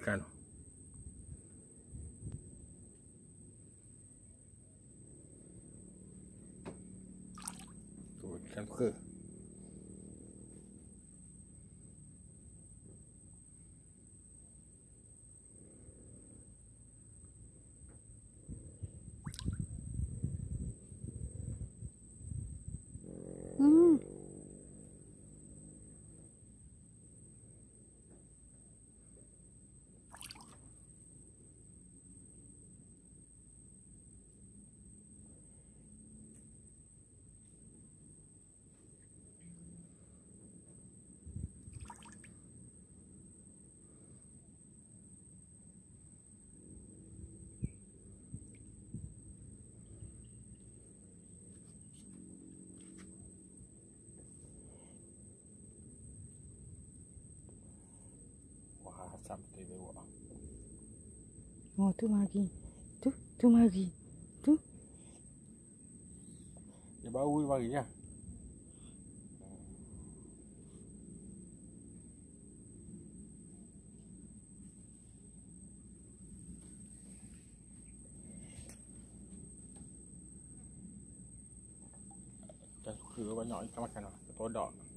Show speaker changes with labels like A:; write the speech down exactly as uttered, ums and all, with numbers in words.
A: ikan. Tuh ikan suka.
B: Hmm.
A: Wah, sampai lewat.
B: Oh, tu mari. Tu, tu mari. Tu.
A: Dia bau dia mari ya. Ikan suka banyak ikan makan lah. Todak.